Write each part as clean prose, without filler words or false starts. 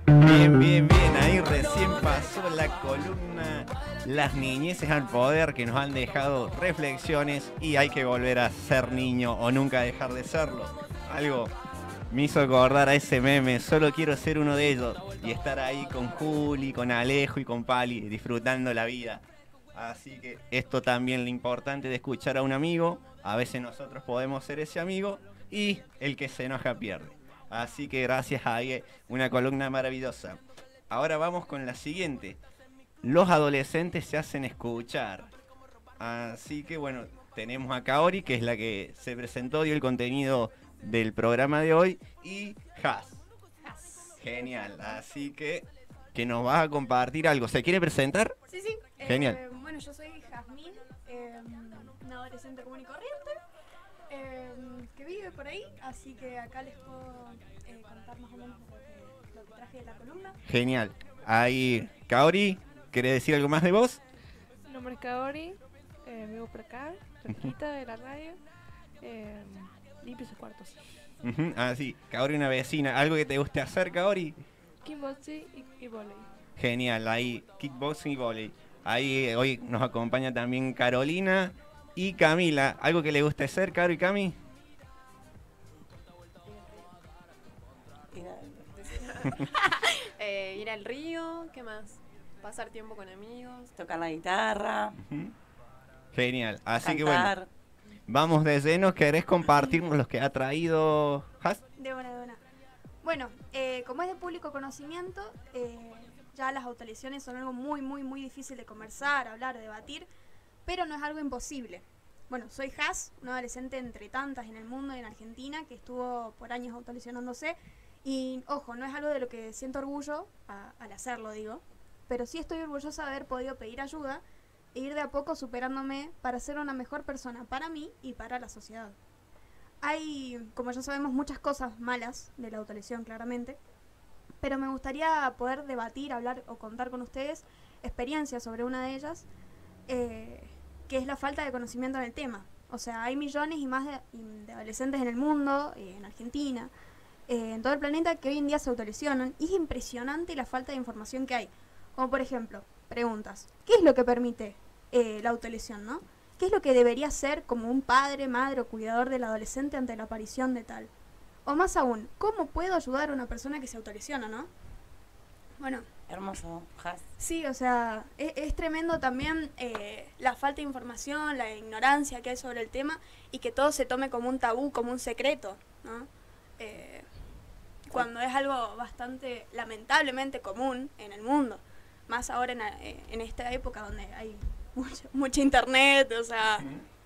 Bien, bien, bien. Ahí recién pasó la columna Las niñeces al poder, que nos han dejado reflexiones y hay que volver a ser niño o nunca dejar de serlo. Algo me hizo acordar a ese meme, solo quiero ser uno de ellos y estar ahí con Juli, con Alejo y con Pali, disfrutando la vida. Así que esto también lo importante de escuchar a un amigo, a veces nosotros podemos ser ese amigo y el que se enoja pierde. Así que gracias a una columna maravillosa. Ahora vamos con la siguiente. Los adolescentes se hacen escuchar. Así que bueno, tenemos a Kaori, que es la que se presentó, dio el contenido del programa de hoy, y Has. Genial, así que nos vas a compartir algo. ¿Se quiere presentar? Sí, sí. Genial. Bueno, yo soy Jazmín, una adolescente común y corriente, que vive por ahí, así que acá les puedo contar más o menos lo que traje de la columna. Genial. Ahí, Kaori, ¿querés decir algo más de vos? Mi nombre es Kaori, vivo por acá, cerquita de la radio, limpio sus cuartos. Sí, Kaori, una vecina. ¿Algo que te guste hacer, Kaori? Kickboxing y volei. Genial, ahí, kickboxing y volei. Ahí hoy nos acompaña también Carolina y Camila. ¿Algo que le guste hacer, Caro y Cami? Ir al río, ¿qué más? Pasar tiempo con amigos. Tocar la guitarra, Genial, así que cantar. bueno, vamos de lleno. ¿Querés compartirnos los que ha traído Has? De una. Bueno, como es de público conocimiento, ya las autolesiones son algo muy, muy, muy difícil de conversar, hablar, debatir, pero no es algo imposible. Bueno, soy Has, una adolescente entre tantas en el mundo y en Argentina que estuvo por años autolesionándose. Y ojo, no es algo de lo que siento orgullo al hacerlo, digo, pero sí estoy orgullosa de haber podido pedir ayuda e ir de a poco superándome para ser una mejor persona para mí y para la sociedad. Hay, como ya sabemos, muchas cosas malas de la autolesión, claramente, pero me gustaría poder debatir, hablar o contar con ustedes experiencias sobre una de ellas, que es la falta de conocimiento en el tema. O sea, hay millones y más de adolescentes en el mundo, en Argentina, en todo el planeta, que hoy en día se autolesionan, y es impresionante la falta de información que hay. Como por ejemplo, preguntas: ¿qué es lo que permite la autolesión, no? ¿Qué es lo que debería ser como un padre, madre o cuidador del adolescente ante la aparición de tal? O más aún, ¿cómo puedo ayudar a una persona que se autolesiona, no? Bueno, Hermoso, Has. sí, o sea, es tremendo también la falta de información, la ignorancia que hay sobre el tema y que todo se tome como un tabú, como un secreto, ¿no? Cuando es algo bastante, lamentablemente, común en el mundo, más ahora en esta época donde hay mucha internet, o sea...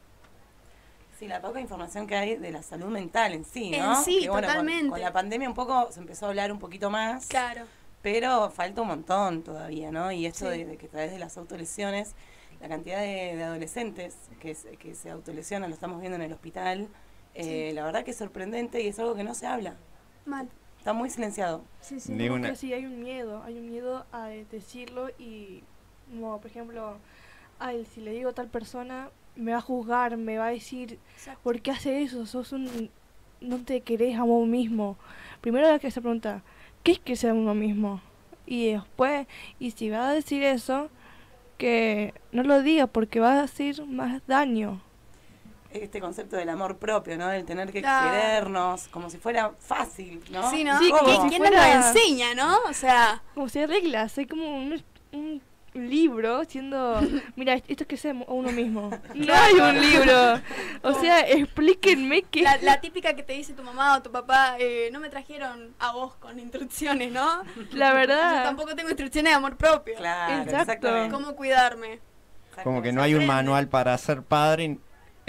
Sí, la poca información que hay de la salud mental en sí, ¿no? En sí, que, bueno, totalmente. Con la pandemia un poco se empezó a hablar un poquito más. Claro. Pero falta un montón todavía, ¿no? Y esto Sí. de que a través de las autolesiones, la cantidad de adolescentes que se autolesionan, lo estamos viendo en el hospital, Sí. la verdad que es sorprendente y es algo que no se habla. Mal. Está muy silenciado. Sí, sí. Digo una- Porque sí, hay un miedo a decirlo y, como por ejemplo, ay, si le digo a tal persona, me va a juzgar, me va a decir, Exacto. ¿por qué hace eso? No te querés a vos mismo. Primero hay que se pregunta, ¿qué es que sea uno mismo? Y después, y si va a decir eso, que no lo diga porque va a hacer más daño. Este concepto del amor propio, ¿no? Del tener que Claro. querernos como si fuera fácil, ¿no? Sí, ¿no? Sí, ¿Cómo? como si ¿Quién nos lo fuera- enseña, no? O sea... Como si hay reglas, hay como un libro siendo, mira, esto es que sea uno mismo. No hay un libro. O sea, explíquenme qué. La típica que te dice tu mamá o tu papá, no me trajeron a vos con instrucciones, ¿no? La Yo verdad. tampoco tengo instrucciones de amor propio. Claro, Exacto. exactamente. ¿Cómo cuidarme? Como que Exactamente. no hay un aprende. manual para ser padre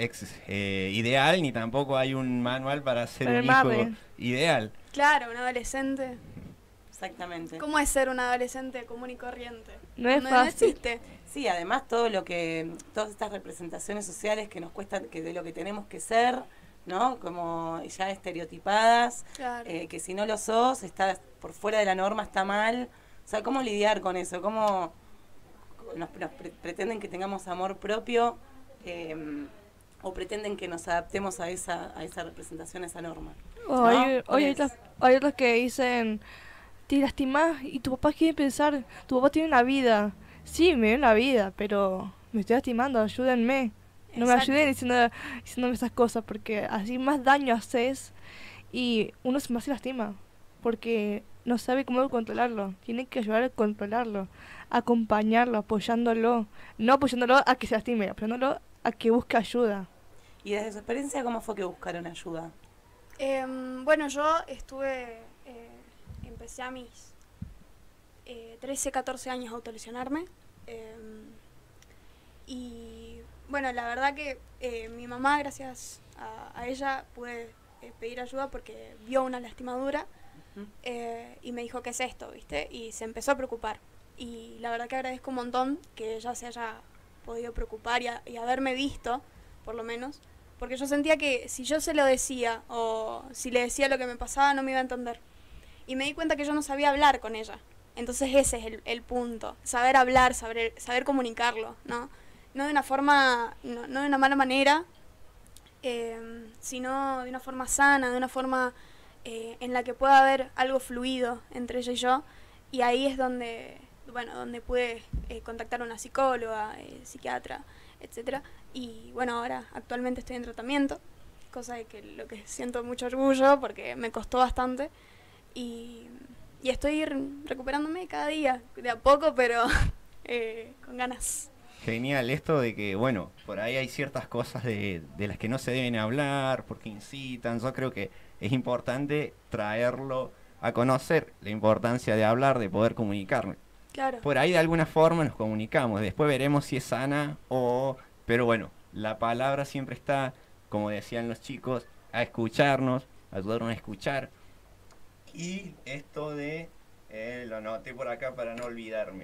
ideal, ni tampoco hay un manual para ser Para un el hijo madre. ideal. Claro, un adolescente. Exactamente. ¿Cómo es ser un adolescente común y corriente? No es No fácil. existe. Sí, además todas estas representaciones sociales que nos cuestan, que de lo que tenemos que ser, ¿no? Como ya estereotipadas, Claro. que si no lo sos, estás por fuera de la norma, está mal. O sea, ¿cómo lidiar con eso? ¿Cómo pretenden que tengamos amor propio o pretenden que nos adaptemos a esa representación, a esa norma? O ¿No? hay Porque otros que dicen, te lastimás y tu papá quiere pensar, tu papá tiene una vida. Sí, me dio una vida, pero me estoy lastimando, ayúdenme. No me Exacto. ayuden diciéndome esas cosas, porque así más daño haces y uno más se lastima, porque no sabe cómo controlarlo. Tiene que ayudar a controlarlo, acompañarlo, apoyándolo. No apoyándolo a que se lastime, apoyándolo a que busque ayuda. Y desde su experiencia, ¿cómo fue que buscaron ayuda? Bueno, yo empecé a mis 13, 14 años a autolesionarme. Y bueno, la verdad que mi mamá, gracias a ella, pude pedir ayuda porque vio una lastimadura y me dijo, ¿qué es esto? ¿Viste? Y se empezó a preocupar. Y la verdad que agradezco un montón que ella se haya podido preocupar y haberme visto, por lo menos. Porque yo sentía que si yo se lo decía o si le decía lo que me pasaba, no me iba a entender. Y me di cuenta que yo no sabía hablar con ella. Entonces ese es el punto. Saber hablar, saber comunicarlo, ¿no? No de una forma, no de una mala manera, sino de una forma sana, de una forma en la que pueda haber algo fluido entre ella y yo. Y ahí es donde pude contactar a una psicóloga, psiquiatra, etcétera. Y bueno, ahora actualmente estoy en tratamiento, cosa de que lo que siento mucho orgullo porque me costó bastante. Y estoy recuperándome cada día, de a poco, pero con ganas. Genial esto de que, bueno, por ahí hay ciertas cosas de las que no se deben hablar, porque incitan. Yo creo que es importante traerlo a conocer, la importancia de hablar, de poder comunicarme. Claro. Por ahí de alguna forma nos comunicamos, después veremos si es sana o... Pero bueno, la palabra siempre está, como decían los chicos, a escucharnos, ayudarnos a escuchar. Y esto de, lo anoté por acá para no olvidarme.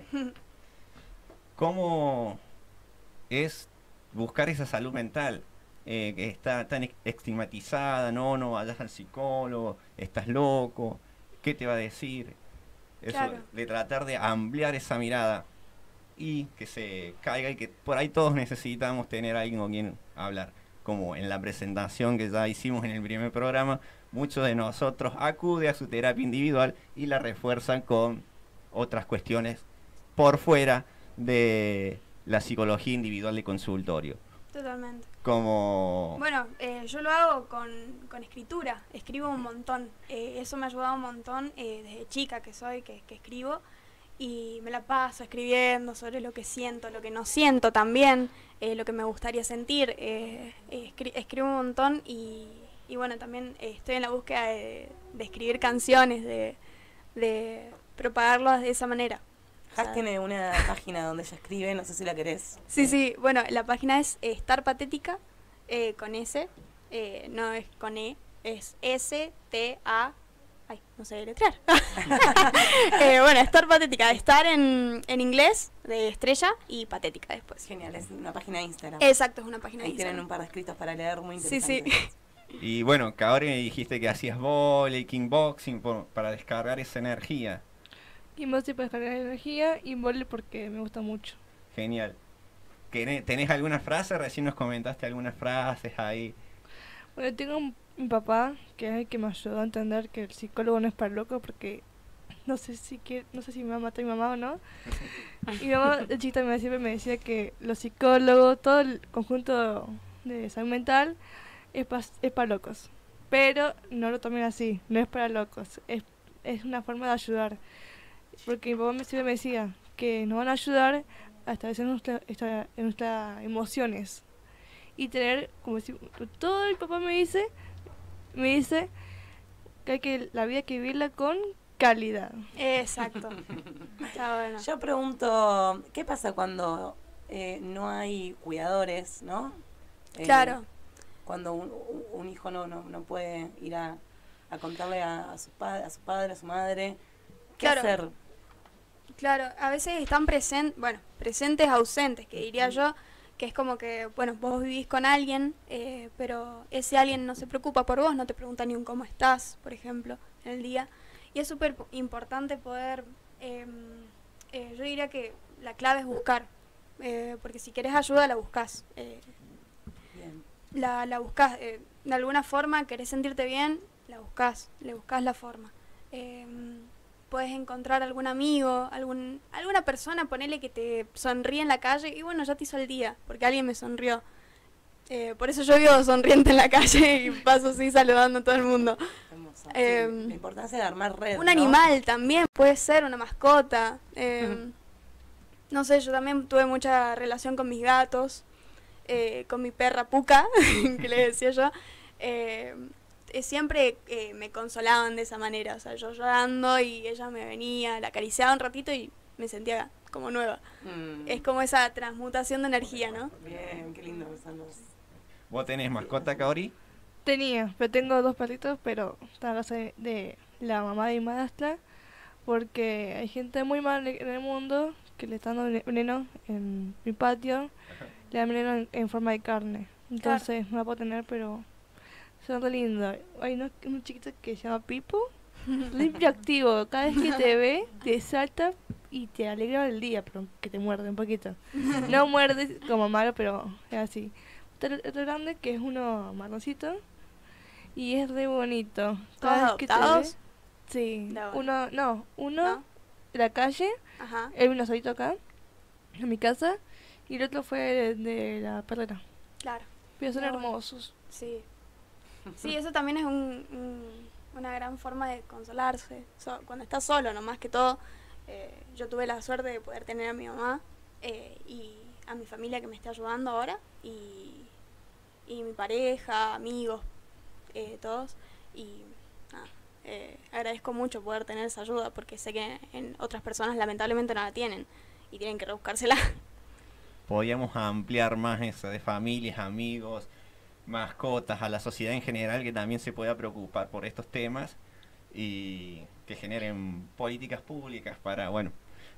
¿Cómo es buscar esa salud mental? Que está tan estigmatizada, no vayas al psicólogo, estás loco, ¿qué te va a decir? Eso, Claro. de tratar de ampliar esa mirada y que se caiga y que por ahí todos necesitamos tener a alguien con quien hablar. Como en la presentación que ya hicimos en el primer programa, muchos de nosotros acuden a su terapia individual y la refuerzan con otras cuestiones por fuera de la psicología individual de consultorio. Totalmente. Como... Bueno, yo lo hago con escritura, escribo un montón. Eso me ha ayudado un montón desde chica que soy, que escribo. Y me la paso escribiendo sobre lo que siento, lo que no siento también, lo que me gustaría sentir. Escribo un montón y bueno, también estoy en la búsqueda de escribir canciones, de propagarlas de esa manera. Has tiene una página donde ella escribe, no sé si la querés. Sí, bueno, la página es Estar Patética, con S, no es con E, es S-T-A... Ay, no sé deletrear. Bueno, Estar Patética, estar en inglés, de estrella, y patética después. Genial, es una página de Instagram. Exacto, es una página de Ahí tienen Instagram. un par de escritos para leer muy Sí, interesantes. sí. Y bueno, que ahora me dijiste que hacías vóley, kickboxing para descargar esa energía. Y me para descargar energía y volver porque me gusta mucho. Genial. ¿Tenés alguna frase? Recién nos comentaste algunas frases ahí. Bueno, tengo mi papá, que es el que me ayudó a entender que el psicólogo no es para locos, porque no sé si me va a matar mi mamá o no. Y mi mamá de chiquita siempre me decía que los psicólogos, todo el conjunto de salud mental es para locos. Pero no lo tomen así, no es para locos, es una forma de ayudar. Porque mi papá siempre me decía que nos van a ayudar a establecer nuestras emociones. Y tener, como si todo el papá me dice que la vida hay que vivirla con calidad. Exacto. Está bueno. Yo pregunto, ¿qué pasa cuando no hay cuidadores, no? Claro. Cuando un hijo no puede ir a contarle a su padre, a su madre, ¿qué Claro. hacer? Claro, a veces están presentes ausentes, que diría yo, que es como que, bueno, vos vivís con alguien, pero ese alguien no se preocupa por vos, no te pregunta ni un cómo estás, por ejemplo, en el día. Y es súper importante poder, yo diría que la clave es buscar, porque si querés ayuda la buscás. Bien. La buscás, de alguna forma querés sentirte bien, la buscás, le buscás la forma. puedes encontrar algún amigo, alguna persona, ponele que te sonríe en la calle y bueno, ya te hizo el día, porque alguien me sonrió. Por eso yo vivo sonriente en la calle y paso así saludando a todo el mundo. Hermoso. Eh, Sí, la importancia de armar red, Un ¿no? animal también puede ser, una mascota. No sé, yo también tuve mucha relación con mis gatos, con mi perra Puca, que le decía yo. Siempre me consolaban de esa manera, o sea, yo llorando y ella me venía, la acariciaba un ratito y me sentía como nueva. Es como esa transmutación de energía, ¿no? Bien, qué lindo que son los... ¿Vos tenés mascota, Kaori? Tenía, pero tengo 2 perritos, pero están en casa de la mamá de mi madrastra, porque hay gente muy mala en el mundo que le están dando veneno en mi patio, le dan veneno en forma de carne. Entonces no la puedo tener, pero son re lindos. Hay un chiquito que se llama Pipo, limpio activo, cada vez que te ve, te salta y te alegra el día, pero que te muerde un poquito. No muerde como malo, pero es así. Otro grande que es uno marroncito y es re bonito. Cada vez que te ve, adoptados? sí. No. Uno ¿No? de la calle, Ajá, él vino solito acá, en mi casa, y el otro fue de la perrera. claro. Pero son Qué bueno. hermosos. Sí. Sí, eso también es una gran forma de consolarse. Cuando estás solo, no más que todo. Yo tuve la suerte de poder tener a mi mamá y a mi familia que me está ayudando ahora. Y mi pareja, amigos, todos. Y nada, agradezco mucho poder tener esa ayuda porque sé que en otras personas lamentablemente no la tienen y tienen que rebuscársela. Podríamos ampliar más eso de familias, amigos, mascotas, a la sociedad en general que también se pueda preocupar por estos temas y que generen políticas públicas para, bueno,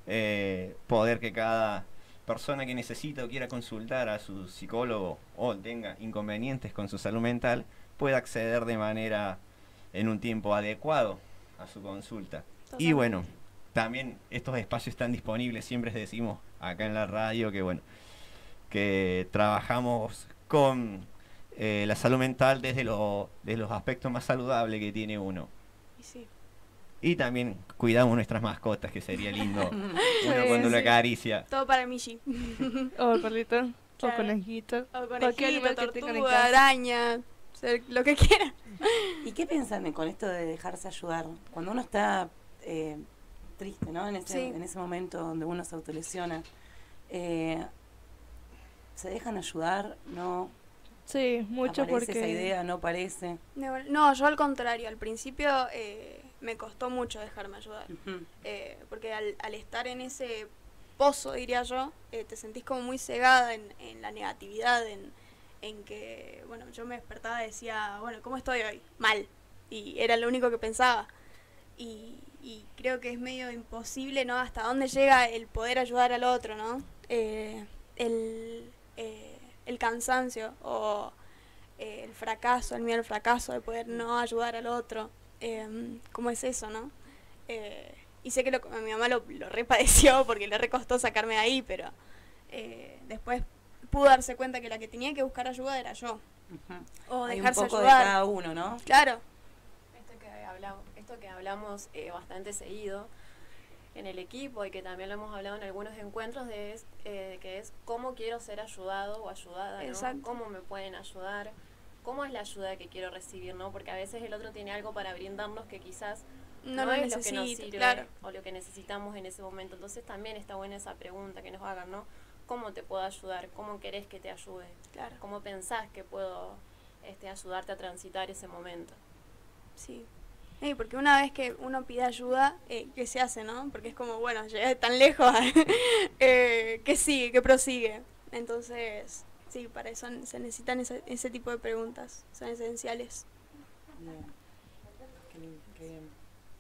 poder que cada persona que necesita o quiera consultar a su psicólogo o tenga inconvenientes con su salud mental pueda acceder de manera en un tiempo adecuado a su consulta. Y bueno, también estos espacios están disponibles, siempre les decimos acá en la radio que bueno, que trabajamos con la salud mental desde los aspectos más saludables que tiene uno. Y sí. Y también cuidamos nuestras mascotas, que sería lindo uno cuando sí. lo acaricia. Todo para Michi. O el perrito, Claro. o conejito. O Cualquier animal conejito, que tengan en tortuga, casa. araña, lo que quiera. ¿Y qué piensan con esto de dejarse ayudar? Cuando uno está triste, ¿no? En Sí. ese momento donde uno se autolesiona, ¿se dejan ayudar? ¿No? Sí, mucho ¿Aparece porque... esa idea? ¿No parece? No, yo al contrario, al principio me costó mucho dejarme ayudar. Ujú. Porque al estar en ese pozo, diría yo, te sentís como muy cegada en la negatividad, en que, bueno, yo me despertaba y decía, bueno, ¿cómo estoy hoy? Mal. Y era lo único que pensaba. Y creo que es medio imposible, ¿no? Hasta dónde llega el poder ayudar al otro, ¿no? El cansancio o el fracaso, el miedo al fracaso de poder no ayudar al otro. ¿Cómo es eso, no? Y sé que mi mamá lo repadeció porque le recostó sacarme de ahí, pero después pudo darse cuenta que la que tenía que buscar ayuda era yo. Ujú. O Hay un dejarse poco de ayudar. cada uno, ¿no? Claro. Esto que hablamos bastante seguido en el equipo y que también lo hemos hablado en algunos encuentros que es cómo quiero ser ayudado o ayudada, ¿no? Exacto. Cómo me pueden ayudar, cómo es la ayuda que quiero recibir, ¿no? Porque a veces el otro tiene algo para brindarnos que quizás No no lo es lo que nos necesito, sirve claro. o lo que necesitamos en ese momento. Entonces también está buena esa pregunta que nos hagan, ¿no? ¿Cómo te puedo ayudar? ¿Cómo querés que te ayude? Claro. ¿Cómo pensás que puedo ayudarte a transitar ese momento? Sí. Porque una vez que uno pide ayuda, ¿qué se hace, no? Porque es como, bueno, llegué tan lejos, ¿qué sigue? ¿Qué prosigue? Entonces, sí, para eso se necesitan ese tipo de preguntas, son esenciales. Bien. Qué lindo, qué bien.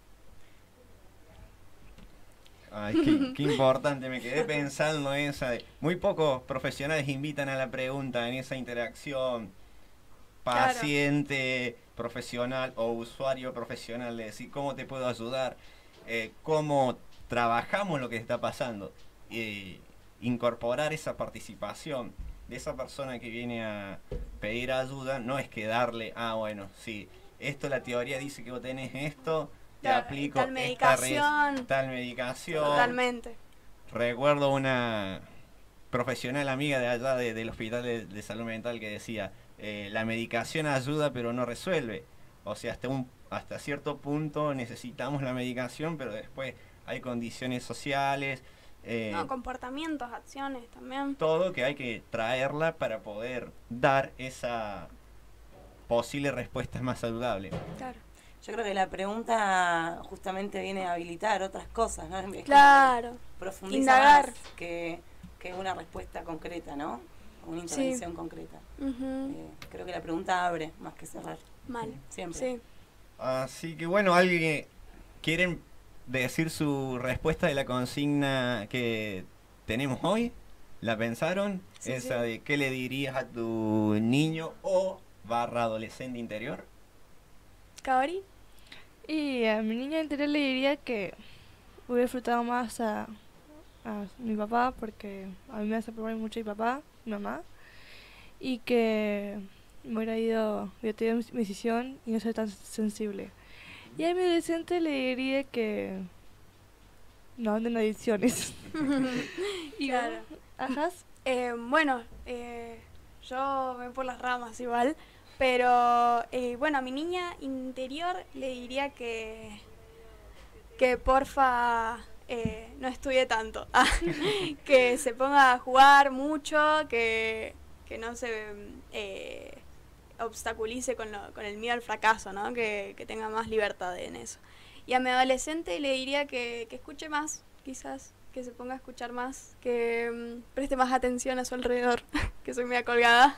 Ay, qué importante, me quedé pensando en esa de, muy pocos profesionales invitan a la pregunta en esa interacción paciente profesional o usuario profesional, de decir cómo te puedo ayudar, cómo trabajamos lo que está pasando, incorporar esa participación de esa persona que viene a pedir ayuda. No es que darle, bueno, sí, esto la teoría dice que vos tenés esto, te aplico tal medicación. tal medicación. Totalmente. Recuerdo una profesional amiga de allá del hospital de salud mental que decía, la medicación ayuda pero no resuelve. O sea, hasta cierto punto necesitamos la medicación, pero después hay condiciones sociales, No, comportamientos, acciones también. todo que hay que traerla para poder dar esa posible respuesta más saludable. Claro. Yo creo que la pregunta justamente viene a habilitar otras cosas, ¿no? Es como Claro. que profundiza Indagar. más que una respuesta concreta, ¿no? Una intervención concreta. Ujú. Creo que la pregunta abre más que cerrar. Mal. Siempre. Sí. Así que bueno, ¿alguien quieren decir su respuesta de la consigna que tenemos hoy? ¿La pensaron? Sí, Esa sí. de qué le dirías a tu niño o barra adolescente interior. ¿Cabri? Y a mi niña interior le diría que hubiera disfrutado más a mi papá, porque a mí me hace preocupar mucho mi papá, mi mamá, y que me hubiera tenido mi decisión y no ser tan sensible. Y a mi adolescente le diría que no anden adicciones. Y Claro. ajá. Bueno, yo me voy por las ramas igual, pero bueno, a mi niña interior le diría que porfa no estudie tanto, que se ponga a jugar mucho, que no se obstaculice con el miedo al fracaso, ¿no? Que tenga más libertad en eso. Y a mi adolescente le diría que escuche más, quizás, que se ponga a escuchar más, que preste más atención a su alrededor, que soy media colgada.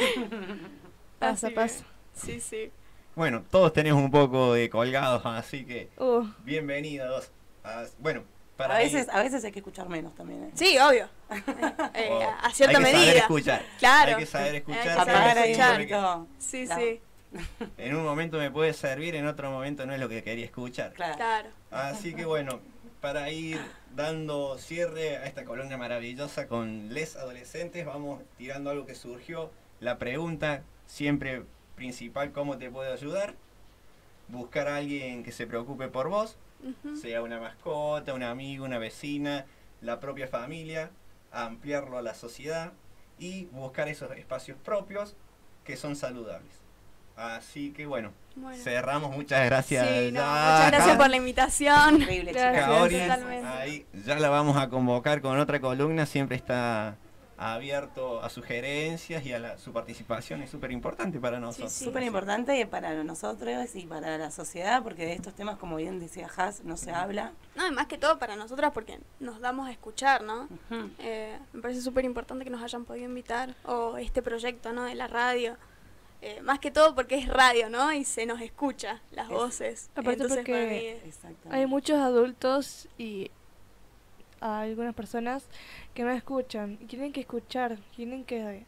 Pasa, Así que, pasa. sí, sí. Bueno, todos tenemos un poco de colgados, así que Uh, bienvenidos. Bueno, para A ir- veces hay que escuchar menos también. ¿eh? Sí, obvio. o- A cierta hay que medida. saber escuchar. Claro. Hay que saber escuchar. Hay que porque saber Apagar ahí un escuchar. poquito. Sí, la- sí, en un momento me puede servir, en otro momento no es lo que quería escuchar. Claro. claro. Así que bueno, para ir dando cierre a esta columna maravillosa con les adolescentes, vamos tirando algo que surgió. La pregunta siempre principal, ¿cómo te puedo ayudar? Buscar a alguien que se preocupe por vos, Ujú. sea una mascota, un amigo, una vecina, la propia familia, ampliarlo a la sociedad y buscar esos espacios propios que son saludables. Así que bueno, Bueno. cerramos. Muchas gracias. Sí, no, ya, muchas gracias Kat. por la invitación. Increíble, Gracias. chicas. Kaori, Totalmente. ahí ya la vamos a convocar con otra columna, siempre está abierto a sugerencias y a su participación, es súper importante para nosotros. sí. Súper importante para nosotros y para la sociedad, porque de estos temas, como bien decía Has, no se habla. No, y más que todo para nosotras porque nos damos a escuchar, ¿no? Ujú. Me parece súper importante que nos hayan podido invitar, o este proyecto, ¿no? De la radio. Más que todo porque es radio, ¿no? Y se nos escucha las Es- voces. aparte Entonces, porque para mí es- Exactamente. hay muchos adultos y algunas personas que no escuchan y tienen que escuchar, tienen que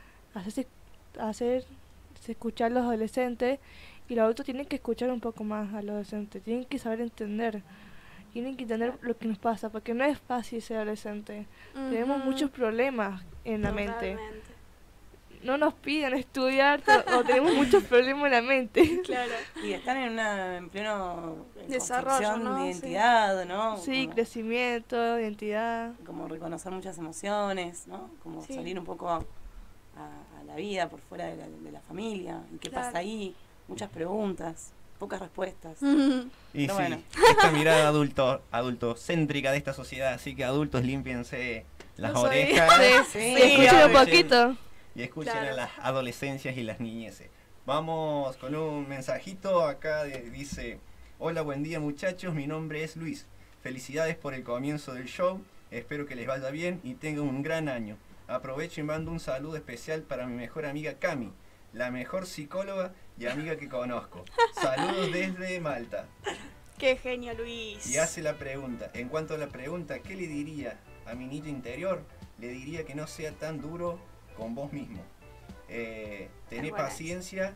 hacerse escuchar a los adolescentes, y los adultos tienen que escuchar un poco más a los adolescentes, tienen que saber entender, tienen que entender lo que nos pasa, porque no es fácil ser adolescente. Tenemos Ujú. muchos problemas en la mente. Totalmente. No nos piden estudiar o tenemos muchos problemas en la mente. Claro. Y están en pleno Desarrollo, construcción ¿no? de Sí. identidad, ¿no? Sí, Como- crecimiento, identidad. como reconocer muchas emociones, ¿no? Como Sí. salir un poco a la vida por fuera de la familia, y qué Claro. pasa ahí, muchas preguntas, pocas respuestas. Y Pero sí, bueno. esta mirada adultocéntrica de esta sociedad, así que adultos límpiense las No soy- orejas Sí, Sí, sí, escuchen un escuchen- poquito. y escuchen Claro. a las adolescencias y las niñeces. Vamos con un mensajito acá, dice: hola, buen día muchachos, mi nombre es Luis. Felicidades por el comienzo del show, espero que les vaya bien y tengan un gran año. Aprovecho y mando un saludo especial para mi mejor amiga Cami, la mejor psicóloga y amiga que conozco. Saludos desde Malta. Qué genio, Luis. Y hace la pregunta, en cuanto a la pregunta, ¿qué le diría a mi niño interior? Le diría que no sea tan duro con vos mismo. Tené buena. paciencia,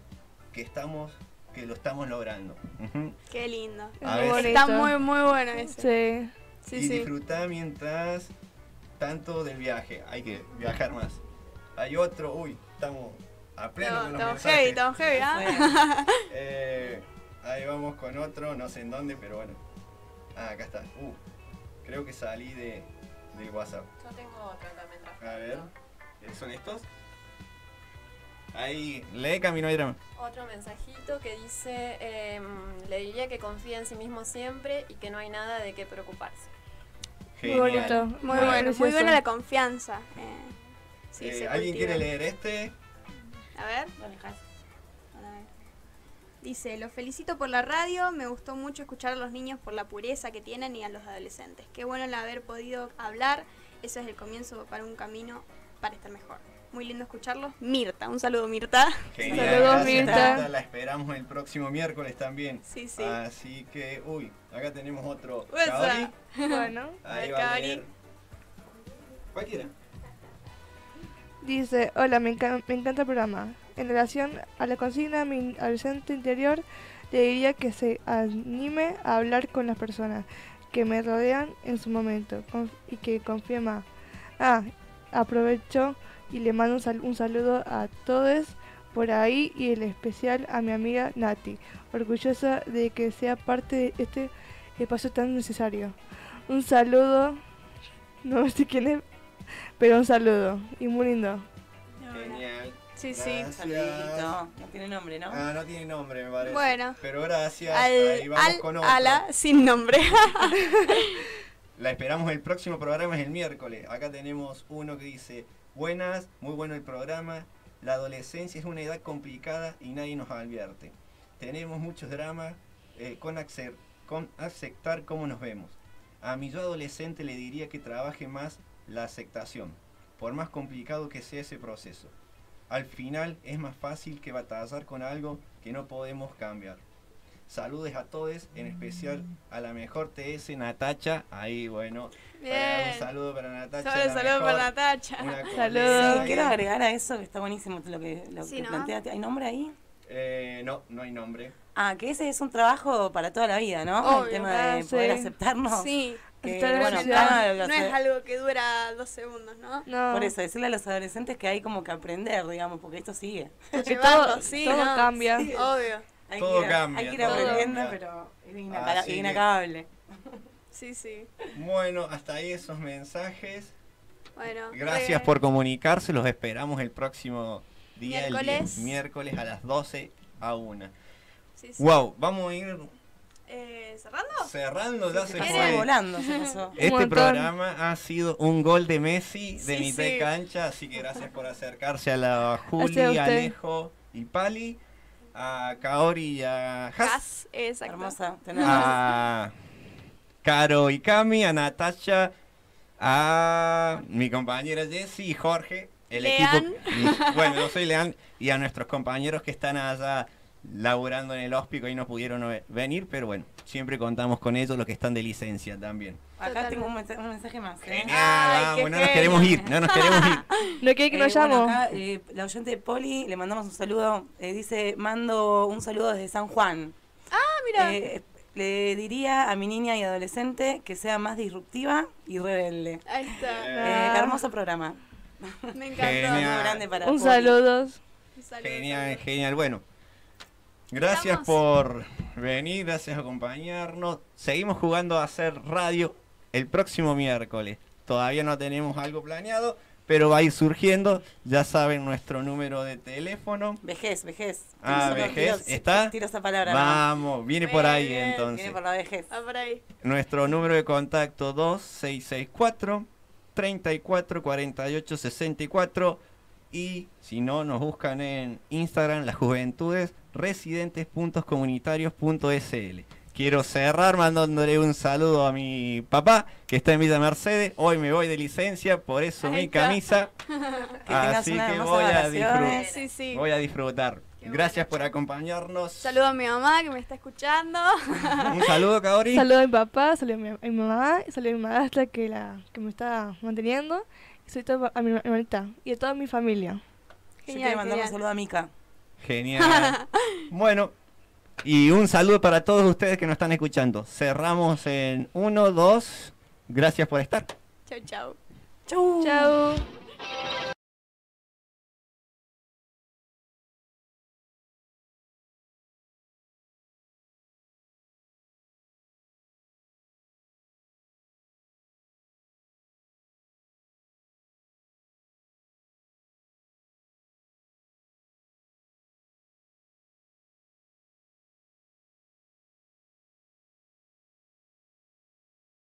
que lo estamos logrando. Ujú. Qué lindo. A Muy ver. Está bonito. muy, muy bueno ese. Sí. Sí, Y sí. disfrutá mientras tanto del viaje. Hay que viajar más. Hay otro, estamos a pleno con los Estamos mensajes. heavy, estamos heavy, ¿ah? Bueno, Eh, Ahí vamos con otro, no sé en dónde, pero bueno. Ah, acá está. Creo que salí del WhatsApp. Yo tengo otro también. A ver, ¿son estos? Ahí, lee Camino y Drama. Otro mensajito que dice, le diría que confía en sí mismo siempre y que no hay nada de qué preocuparse. Muy bonito. Muy bueno, muy precioso. buena la confianza. Sí, se ¿Alguien cultiva. quiere leer este? A ver. Lo dejás. A ver. Dice, los felicito por la radio, me gustó mucho escuchar a los niños por la pureza que tienen y a los adolescentes. Qué bueno el haber podido hablar, eso es el comienzo para un camino para estar mejor. Muy lindo escucharlos. Mirta, un saludo Mirta. Genial, Saludos, gracias, Mirta. La esperamos el próximo miércoles también. Sí, sí. Así que, acá tenemos otro. Uesa. Kaori. Bueno, Ahí A ver, va a Kaori. leer. Cualquiera. dice, hola, me encanta el programa. En relación a la consigna de mi adolescente interior, le diría que se anime a hablar con las personas que me rodean en su momento y que confíe más. Aprovecho y le mando un saludo a todos por ahí y en especial a mi amiga Nati, orgullosa de que sea parte de este espacio tan necesario. Un saludo, no sé quién es, pero un saludo y muy lindo. Genial. Sí, sí. Gracias. Saludito. No tiene nombre, ¿no? No tiene nombre, me parece. Bueno. Pero gracias. Ahí vamos con otro. ala sin nombre. La esperamos el próximo programa, es el miércoles. Acá tenemos uno que dice, buenas, muy bueno el programa. La adolescencia es una edad complicada y nadie nos advierte. Tenemos muchos dramas con aceptar cómo nos vemos. A mi yo adolescente le diría que trabaje más la aceptación, por más complicado que sea ese proceso. Al final es más fácil que batallar con algo que no podemos cambiar. Saludes a todos, en especial a la mejor TS Natacha. Ahí, bueno, Bien. un saludo para Natacha. Saludos la para mejor, Natacha. una Saludos. colega. Quiero agregar a eso que está buenísimo lo que Sí, ¿no? plantea. ¿Hay nombre ahí? No hay nombre. Que ese es un trabajo para toda la vida, ¿no? Obvio, el tema de sí. poder aceptarnos. Sí. Que, Aceptar la bueno, necesidad. Cama lo No es hace- algo que dura 2 segundos, ¿no? No, Por eso, decirle a los adolescentes que hay como que aprender, digamos, porque esto sigue. porque Llevarlo, todo, sí, todo ¿no? cambia. Sí, obvio. Hay Todo que ir, cambia, hay que ir todo aprendiendo, cambia. pero es Así que- inacabable. Sí, sí. Bueno, hasta ahí esos mensajes. Bueno. Gracias por comunicarse, los esperamos el próximo día, Miércoles. el miércoles a las 12 a 1. Sí, sí. Wow, vamos a ir ¿Cerrando? cerrando, ya Se se pasó fue. volando, se pasó. Este montón. programa ha sido un gol de Messi de Sí, mitad de sí. cancha, así que gracias por acercarse a la Juli, Gracias a usted. Alejo y Pali, a Kaori y a Has, Gas, exacto. Hermosa. Tenemos. a Caro y Cami, a Natacha, a mi compañera Jessie y Jorge, el Lean. equipo. Bueno, yo soy Lean y a nuestros compañeros que están allá laburando en el hóspico y no pudieron venir, pero bueno, siempre contamos con ellos, los que están de licencia también. Acá tengo un mensaje más. Genial, Ay, vamos, qué no nos genio. queremos ir, no nos queremos ir. ¿No quiere que nos Bueno, llamo? acá, la oyente de Poli, le mandamos un saludo. Dice, mando un saludo desde San Juan. Mira. Le diría a mi niña y adolescente que sea más disruptiva y rebelde. Ahí está. Hermoso programa. Me encantó. Genial. Muy grande para Un Poli. saludo. Un saludo, Genial, saludo. genial. Bueno, gracias Estamos. por venir, gracias por acompañarnos. Seguimos jugando a hacer radio el próximo miércoles. Todavía no tenemos algo planeado, pero va a ir surgiendo. Ya saben nuestro número de teléfono. Vejez. Vejez, ¿está? Tiro esa palabra. ¿no? Vamos, viene por ahí Bien, entonces. Viene por la vejez. Va por ahí. Nuestro número de contacto 2664 34 48 64 y si no nos buscan en Instagram las juventudes residentes.comunitarios.sl. Quiero cerrar mandándole un saludo a mi papá que está en Villa Mercedes. Hoy me voy de licencia, por eso Ahí mi está. camisa. Que tengas Así unas que hermosas voy a, vacaciones. Sí, sí. voy a disfrutar. Qué Gracias bueno. por acompañarnos. Saludo a mi mamá que me está escuchando. Un saludo, Kaori. Saludo a mi papá, saludo a mi mamá, saludo a mi madrastra que me está manteniendo. Y saludo a mi hermanita y a toda mi familia. Yo Genial, quiero mandar un genial. saludo a Mica. Genial. Bueno, y un saludo para todos ustedes que nos están escuchando. Cerramos en 1, 2. Gracias por estar. Chau, chau. Chau. Chao.